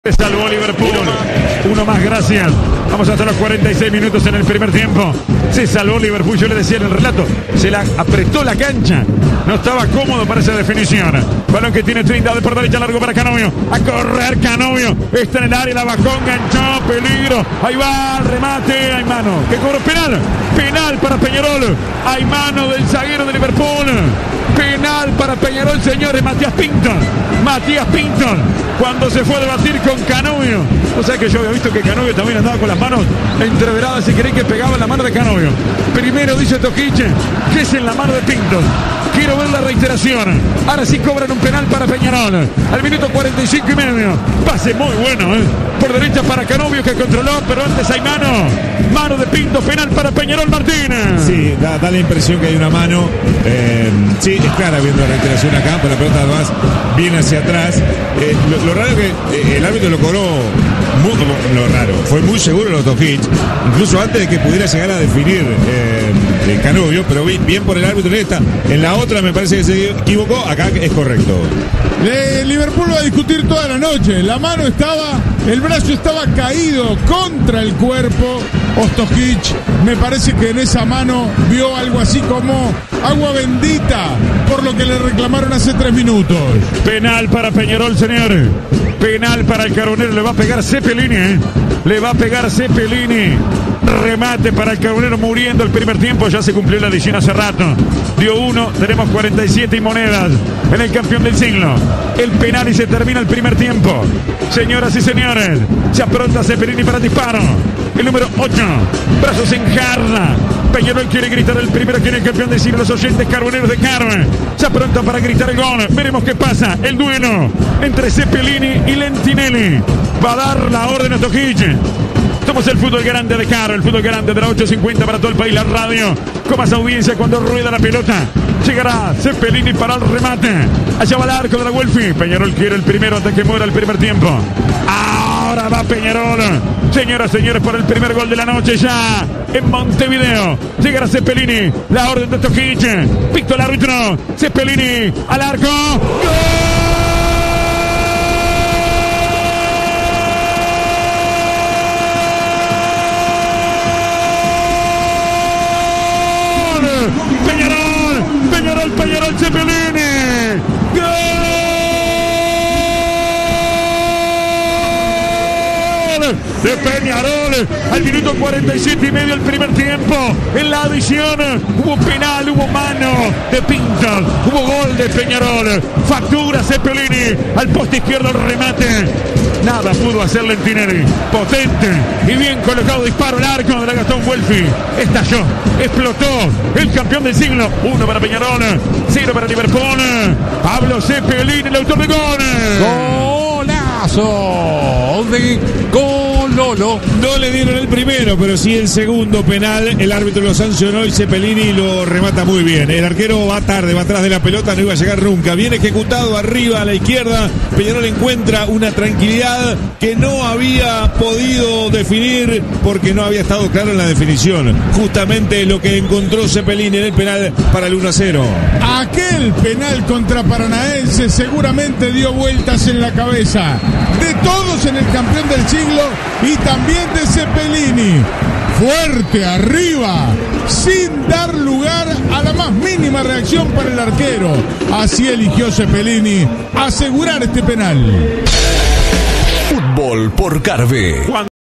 Se salvó Liverpool. Uno más, gracias. Vamos hasta los 46 minutos en el primer tiempo. Se salvó Liverpool, yo le decía en el relato. Se la apretó la cancha. No estaba cómodo para esa definición. Balón que tiene Trindade por derecha, largo para Canovio. A correr Canovio. Está en el área, la bajó, enganchó, peligro. Ahí va, remate. Hay mano. ¿Qué cobró? Penal. Penal para Peñarol. Hay mano del zaguero de Liverpool. Penal para Peñarol, señores. Matías Pinto. Matías Pinto. Cuando se fue a debatir con Canovio. O sea que yo había visto que Canovio también andaba con las manos entreveradas y creí que pegaba en la mano de Canovio. Primero dice Toquiche que es en la mano de Pinto. Quiero ver la reiteración. Ahora sí cobran un penal para Peñarol. Al minuto 45 y medio. Pase muy bueno, por derecha para Canovio que controló, pero antes hay mano. Mano de Pinto, penal para Peñarol Martínez. Sí, da la impresión que hay una mano. Sí, es clara viendo la reiteración acá, pero la pelota además viene hacia atrás. Lo raro es que el árbitro lo cobró fue muy seguro los Tokic, incluso antes de que pudiera llegar a definir el Canovio, pero bien por el árbitro en esta. En la otra me parece que se equivocó, acá es correcto. Liverpool va a discutir toda la noche. La mano estaba, el brazo estaba caído contra el cuerpo. Ostojic me parece que en esa mano vio algo así como agua bendita, por lo que le reclamaron hace 3 minutos. Penal para Peñarol, señores. Penal para el Carbonero, le va a pegar Cepelini, le va a pegar Cepelini. Remate para el Carbonero muriendo el primer tiempo, ya se cumplió la edición hace rato. Dio 1, tenemos 47 y monedas en el campeón del siglo. El penal y se termina el primer tiempo. Señoras y señores, se apronta Cepelini para disparo. El número 8, brazos en jarra. Peñarol quiere gritar el primero, quiere el campeón del siglo. Los oyentes carboneros de Carmen se aprontan para gritar el gol. Veremos qué pasa. El duelo entre Cepelini y Lentinelli. Va a dar la orden a Toquiche. Somos el fútbol grande de Caro, el fútbol grande de la 850 para todo el país, la radio con más audiencia cuando rueda la pelota. Llegará Cepelini para el remate. Allá va el arco de la Welfi. Peñarol quiere el primero antes que muera el primer tiempo. Ahora va Peñarol. Señoras, señores, por el primer gol de la noche ya en Montevideo. Llegará Cepelini, la orden de Toquiche. Picto el árbitro. Cepelini al arco. ¡Gol! Peñarol, Cepelini. ¡Gol! De Peñarol al minuto 47 y medio el primer tiempo. En la adición hubo penal, hubo mano de Pinto, hubo gol de Peñarol. Factura Cepelini al poste izquierdo, el remate. Nada pudo hacer Lentinelli. Potente y bien colocado disparo al arco de la Gastón Welfi. Estalló, explotó el campeón del siglo. 1 para Peñarol, 0 para Liverpool. Pablo Cepelini, el autor de gol. Golazo de Cololo. No le dieron el primero, pero sí el segundo penal. El árbitro lo sancionó y Cepelini lo remata muy bien. El arquero va tarde, va atrás de la pelota, no iba a llegar nunca. Bien ejecutado arriba a la izquierda. Peñarol encuentra una tranquilidad que no había podido definir porque no había estado claro en la definición. Justamente lo que encontró Cepelini en el penal para el 1-0. Aquel penal contra Paranaense seguramente dio vueltas en la cabeza de todos en el campeón del siglo y también de Cepelini. Fuerte arriba, sin dar lugar a la más mínima reacción para el arquero. Así eligió Cepelini asegurar este penal. Fútbol por Carve.